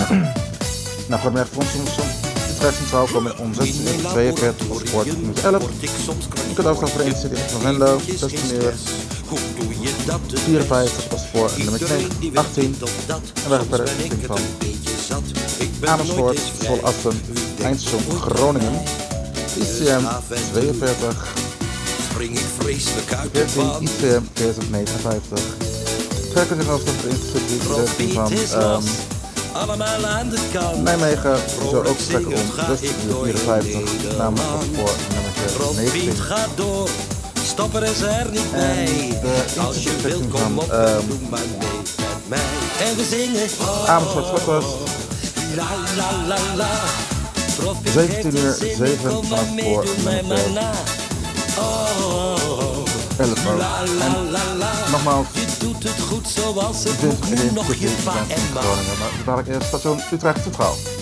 Nou, goedemiddag voor ons. Utrecht Centraal komen om 16:42 voor sport nummer 11. Je kunt afstand voor de City van Venlo, 16 uur. 54 was voor nummer 9, 18. En wij gaan verder richting van Amersfoort, Zwolle Assen, Eindstation Groningen. ICM 42. Spring ik vreselijk uit de 14 pan. ICM 4059. Verder in afstand voor de Intercity richting van Allemaal aan de kant. Nijmegen zou ook trekken om 16:54, namelijk voor nummer 19. Gaat door, stopper is er niet En bij. de Als je wil, Intercity kom van op, doe maar mee met mij. En we zingen. Amersfoort Slotwest, La la la la. 17:07 voor nummer 11. En nogmaals, Je doet het goed zoals het dit moet. Nu is nog je pa en ma. Groningen, maar dadelijk eerst station Utrecht Centraal.